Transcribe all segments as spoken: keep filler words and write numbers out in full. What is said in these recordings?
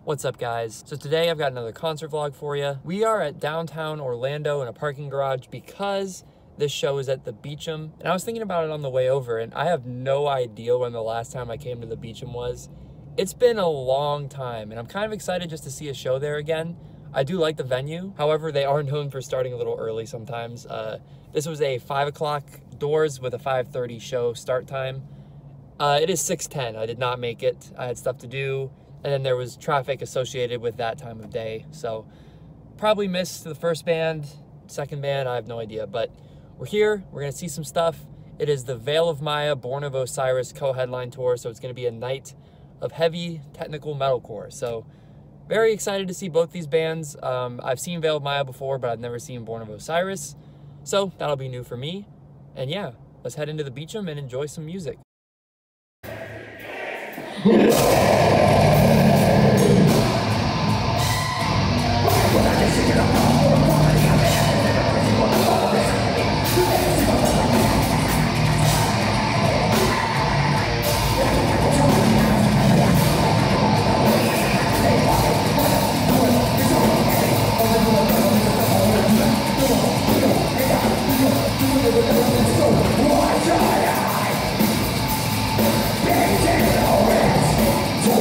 What's up, guys? So today I've got another concert vlog for you. We are at downtown Orlando in a parking garage because this show is at the Beacham. And I was thinking about it on the way over, and I have no idea when the last time I came to the Beacham was. It's been a long time, and I'm kind of excited just to see a show there again. I do like the venue. However, they are known for starting a little early sometimes. Uh, this was a five o'clock doors with a five thirty show start time. Uh, it is six ten. I did not make it. I had stuff to do. And then there was traffic associated with that time of day. So probably missed the first band, second band, I have no idea. But we're here, we're gonna see some stuff. It is the Veil of Maya, Born of Osiris co-headline tour. So it's gonna be a night of heavy technical metalcore. So very excited to see both these bands. Um, I've seen Veil of Maya before, but I've never seen Born of Osiris. So that'll be new for me. And yeah, let's head into the Beacham and enjoy some music. Don't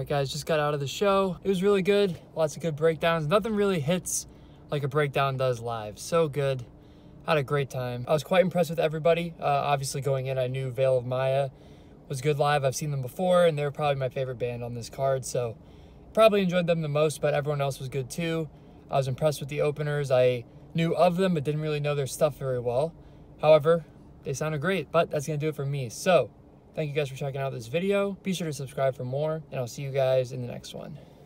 right, guys, just got out of the show. It was really good. Lots of good breakdowns. Nothing really hits like a breakdown does live. So good. Had a great time. I was quite impressed with everybody. Uh, obviously, going in, I knew Veil of Maya was good live. I've seen them before, and they were probably my favorite band on this card, so probably enjoyed them the most, but everyone else was good too. I was impressed with the openers. I knew of them, but didn't really know their stuff very well. However, they sounded great, but that's gonna do it for me. So thank you guys for checking out this video. Be sure to subscribe for more, and I'll see you guys in the next one.